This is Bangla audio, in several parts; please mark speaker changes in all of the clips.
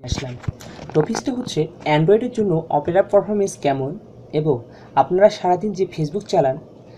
Speaker 1: আসলাম। টপিকসটা হচ্ছে অ্যান্ড্রয়েডের জন্য অপেরা পারফরমেন্স কেমন এবং আপনারা সারাদিন যে ফেসবুক চালান,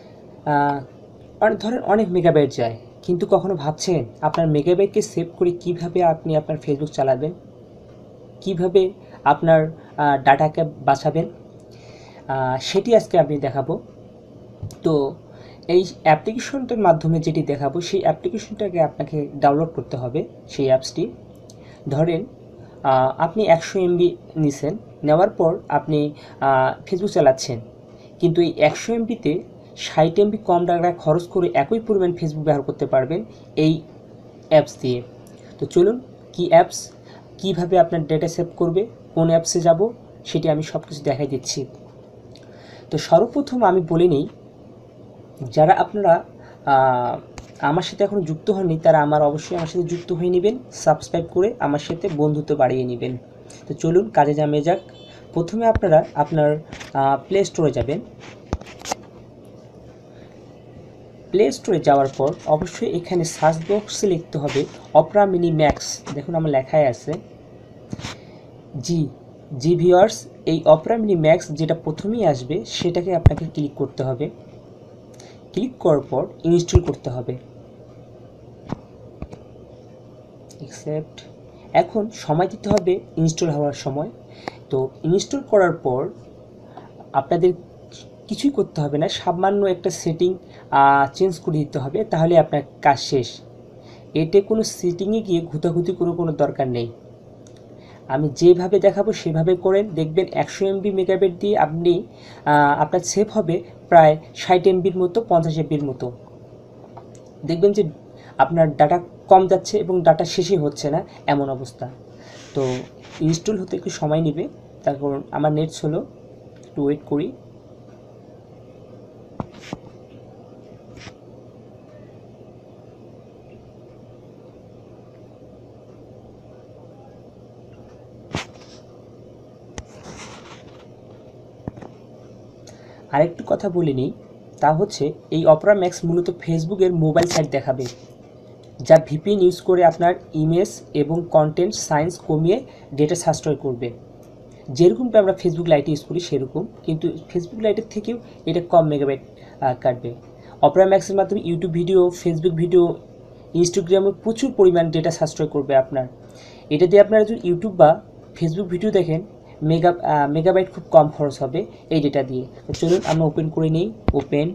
Speaker 1: ধরেন অনেক মেগাবাইট যায়, কিন্তু কখনো ভাবছেন আপনার মেগাবাইটকে সেভ করে কিভাবে আপনি আপনার ফেসবুক চালাবেন, কিভাবে আপনার ডাটাকে বাঁচাবেন, সেটি আজকে আমি দেখাবো। তো এই অ্যাপ্লিকেশনটার মাধ্যমে যেটি দেখাবো সেই অ্যাপ্লিকেশনটাকে আপনাকে ডাউনলোড করতে হবে। সেই অ্যাপসটি ধরেন আপনি 100 MB নিছেন, নেওয়ার পর আপনি ফেসবুক চালাচ্ছেন, কিন্তু এই 100 MBতে 60 MB কম টাকা খরচ করে একই পরিমাণ ফেসবুক ব্যবহার করতে পারবেন এই অ্যাপস দিয়ে। তো চলুন, কি অ্যাপস, কীভাবে আপনার ডেটা সেভ করবে, কোন অ্যাপসে যাব, সেটি আমি সব কিছু দেখাই দিচ্ছি। তো সর্বপ্রথম আমি বলে নিই, যারা আপনারা আমার সাথে এখনও যুক্ত হননি তারা অবশ্যই আমার সাথে যুক্ত হয়ে নেবেন, সাবস্ক্রাইব করে আমার সাথে বন্ধুত্ব বাড়িয়ে নেবেন। তো চলুন কাজে নামে যাক। প্রথমে আপনারা আপনার প্লে স্টোরে যাবেন। প্লে স্টোরে যাওয়ার পর অবশ্যই এখানে সার্চ বক্সে লিখতে হবে অপেরা মিনি ম্যাক্স। দেখুন আমার লেখায় আছে জি ভিউয়ার্স, এই অপেরা মিনি ম্যাক্স যেটা প্রথমেই আসবে সেটাকে আপনাকে ক্লিক করতে হবে। ক্লিক করার পর ইনস্টল করতে হবে। অ্যাকসেপ্ট। এখন সময় দিতে হবে ইনস্টল হওয়ার সময়। তো ইনস্টল করার পর আপনাদের কিছুই করতে হবে না, সামান্য একটা সেটিং চেঞ্জ করে দিতে হবে, তাহলে আপনার কাজ শেষ। এতে কোনো সেটিংয়ে গিয়ে ঘুতাঘুতি কোনো দরকার নেই। আমি যেভাবে দেখাবো সেভাবে করেন, দেখবেন 100 MB মেগাবাইট দিয়ে আপনি আপনার সেভ হবে প্রায় 60 MBর মতো, 50 MBর মতো। দেখবেন যে আপনার ডাটা কম যাচ্ছে এবং ডাটা শেষই হচ্ছে না, এমন অবস্থা। তো ইনস্টল হতে একটু সময় নেবে, তারপর আমার নেট হলো, একটু ওয়েট করি। আরেকটু কথা বলে নিই, তা হচ্ছে এই অপেরা ম্যাক্স মূলত ফেসবুকের মোবাইল সাইট দেখাবে, যা ভিপিএন ইউজ করে আপনার ইমেজ এবং কন্টেন্ট সাইজ কমিয়ে ডেটা সাশ্রয় করবে। যেরকমটা আমরা ফেসবুক লাইটে ইউজ করি সেরকম, কিন্তু ফেসবুক লাইটের থেকেও এটা কম মেগাবাইট কাটবে। অপেরা ম্যাক্সের মাধ্যমে ইউটিউব ভিডিও, ফেসবুক ভিডিও, ইনস্টাগ্রামে প্রচুর পরিমাণ ডেটা সাশ্রয় করবে আপনার। এটা দিয়ে আপনারা যদি ইউটিউব বা ফেসবুক ভিডিও দেখেন, মেগাবাইট খুব কম খরচ হবে এই ডেটা দিয়ে। তো চলুন আমরা ওপেন করে নিই। ওপেন।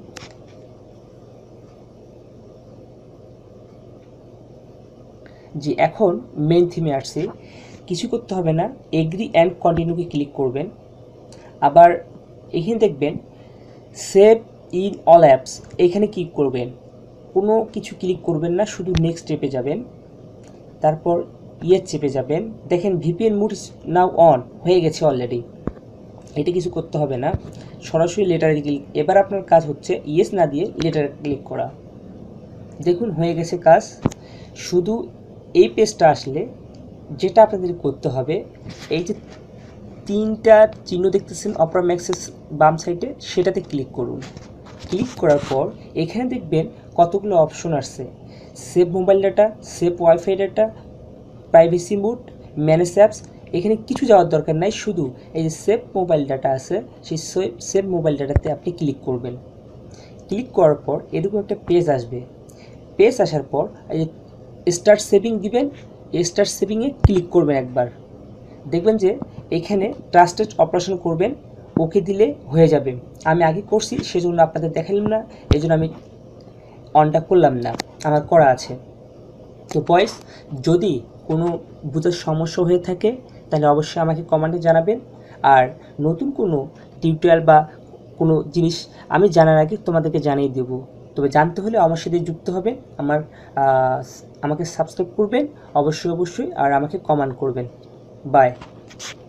Speaker 1: জি, এখন মেইন থিমে আসছি। কিছু করতে হবে না, এগ্রি অ্যান্ড কন্টিনিউকে ক্লিক করবেন। আবার এখানে দেখবেন সেভ ইন অল অ্যাপস, এখানে ক্লিক করবেন। কোনো কিছু ক্লিক করবেন না, শুধু নেক্সট স্টেপে যাবেন, তারপর চেপে যাবেন। দেখেন ভিপিএন মুড নাও অন হয়ে গেছে অলরেডি। এটা কিছু করতে হবে না, সরাসরি লেটারে ক্লিক। এবার আপনার কাজ হচ্ছে ইয়েস না দিয়ে লেটারে ক্লিক করা। দেখুন হয়ে গেছে কাজ। শুধু এই পেজটা আসলে যেটা আপনাদের করতে হবে, এই যে 3টা চিহ্ন দেখতেছেন অপেরা ম্যাক্সের বাম সাইডে, সেটাতে ক্লিক করুন। ক্লিক করার পর এখানে দেখবেন কতগুলো অপশন আসছে, save mobile data, save wifi data, privacy mode, manage apps. এখানে কিছু যাওয়ার দরকার নাই, শুধু এই যে সেভ মোবাইল ডাটা আছে সেই সেভ মোবাইল ডাটাতে আপনি ক্লিক করবেন। ক্লিক করার পর এরকম একটা পেজ আসবে। পেজ আসার পর এই যে স্টার্ট সেভিং দিবেন, স্টার্ট সেভিংয়ে ক্লিক করবেন একবার। দেখবেন যে এখানে ট্রাস্টেড অপারেশন করবেন, ওকে দিলে হয়ে যাবে। আমি আগে করছি সেজন্য আপনাদের দেখালাম না, এই জন্য আমি অনটা করলাম না, আমার করা আছে। তো বয়েস, যদি কোনো বুঝার সমস্যা হয়ে থাকে তাহলে অবশ্যই আমাকে কমেন্টে জানাবেন। আর নতুন কোনো টিউটোরিয়াল বা কোনো জিনিস আমি জানার আগে তোমাদেরকে জানিয়ে দেবো। তবে জানতে হলে আমার সাথে যুক্ত হবে, আমাকে সাবস্ক্রাইব করবেন অবশ্যই, আর আমাকে কমেন্ট করবেন। বাই।